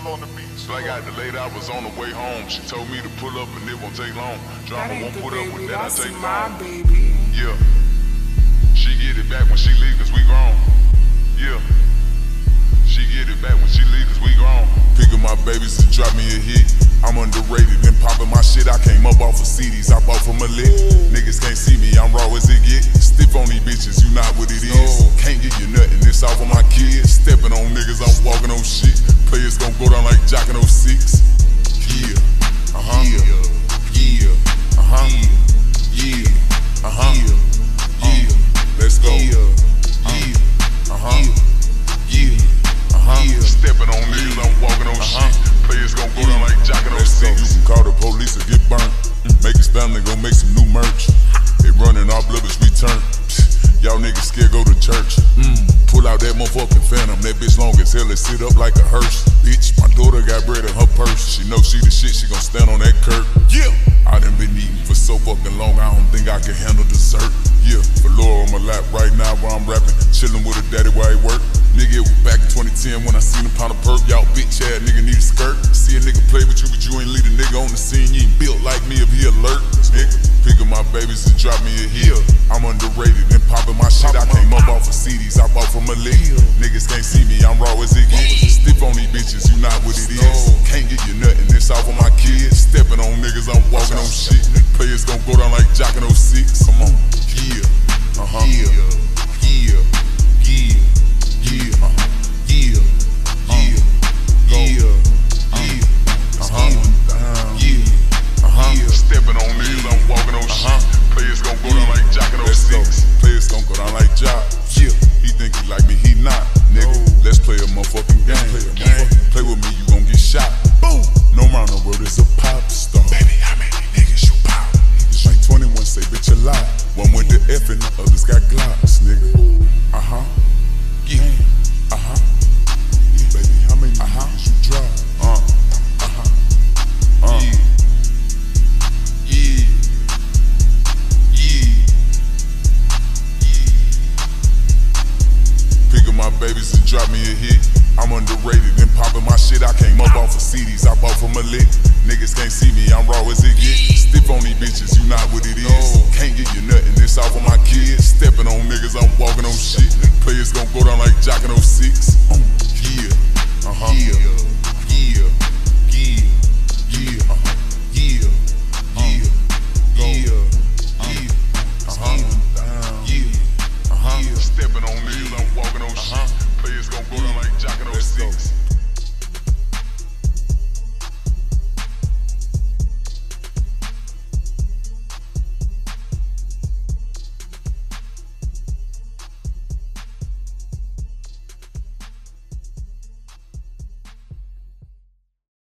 on the beat. So I got delayed, I was on the way home. She told me to pull up and it won't take long. Drama won't put up with that, I take long. Baby. Yeah. She get it back when she leave cause we grown. Yeah. She get it back when she leave cause we grown. Picking my babies and drop me a hit. I'm underrated and popping my shit. I came up off of CDs, I bought from a lick. Niggas can't see me, I'm raw as it get. Stiff on these bitches, you not what it is. Can't get you nothing, it's all for my kids. Stepping on niggas, I'm walking on shit. Players gon' go down like Jock in 06. Yeah, yeah, yeah, yeah, yeah, let's go. Stepping on niggas, I'm walking on shit. Players gon' go down like Jock in 06. You can call the police or get burnt. Make his family go make some new merch. They running our blood as we turn. Y'all niggas scared go to church. Pull out that motherfucking phantom. That bitch long as hell, it sit up like a hearse. Bitch, my daughter got bread in her purse. She know she the shit, she gon' stand on that curb. Yeah, I done been eating for so fucking long, I don't think I can handle dessert. Yeah, for Laura on my lap right now while I'm rapping. Chillin' with her daddy while he work. Nigga, it was back in 2010 when I seen him pound a perk. Y'all bitch ass nigga need a skirt. See a nigga play with you, but you ain't lead a nigga on the scene. You ain't built like me if he alert. Nigga, picking my babies and drop me a hit. I'm underrated and popping my shit. I came up off of CDs, I bought from a lick. Niggas can't see me, I'm raw as it get. Stiff on these bitches, you not what it is. Can't get you nothing, it's all for my kids. Stepping on niggas, I'm walking on shit. Players gon' go down like Jock in 06. Come on, yeah, yeah, yeah, yeah. Stepping on niggas, I'm walking on shit. Players gon' go down like Jock in 06. Players gon' go down like Jock. Yeah, he think he like me, he not. Nigga, let's play a motherfucking game. Play with me, you gon' get shot. Boom. No round the world is a pop star. Baby, how many niggas you pop? It's like 21 say bitch a lie. One with the F and the others got Glocks, nigga. Yeah. Yeah, baby, how many niggas you drop? Picking my babies and drop me a hit. I'm underrated and popping my shit. I came up off of CDs, I bought from a lick. Niggas can't see me, I'm raw as it get. Stiff on these bitches, you not what it is. Can't get you nothing, it's all for my kids. Stepping on niggas, I'm walking on shit. Players gon' go down like Jock in 06. Yeah.